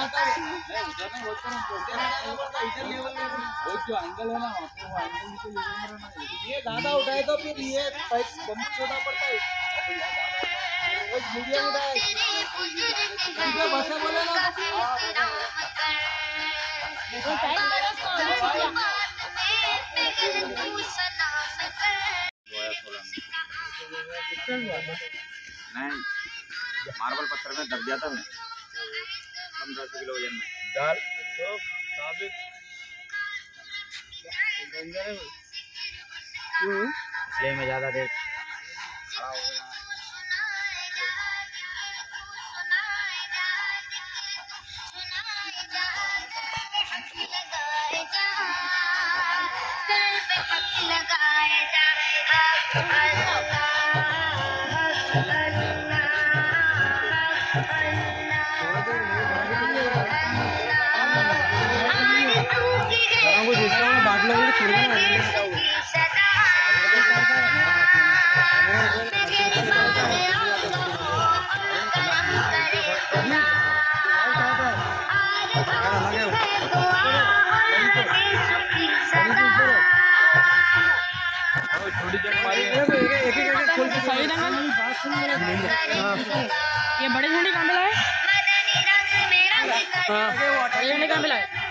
जो एंगल है ना वो एंगल नीचे लेवल में रहना है। ये ज्यादा उठाए तो फिर ये पाइप कम छोटा पड़ता है। मीडियम उठाए सीधे भाषा बोले ना। नहीं मार्बल पत्थर में दब गया था मैं 15 किलो वजन में डाल तो साबित इसलिए मैं ज्यादा देर खड़ा हो गया। ये बड़े झंडे कहाँ मिला है? बड़े झंडे कहाँ मिला है?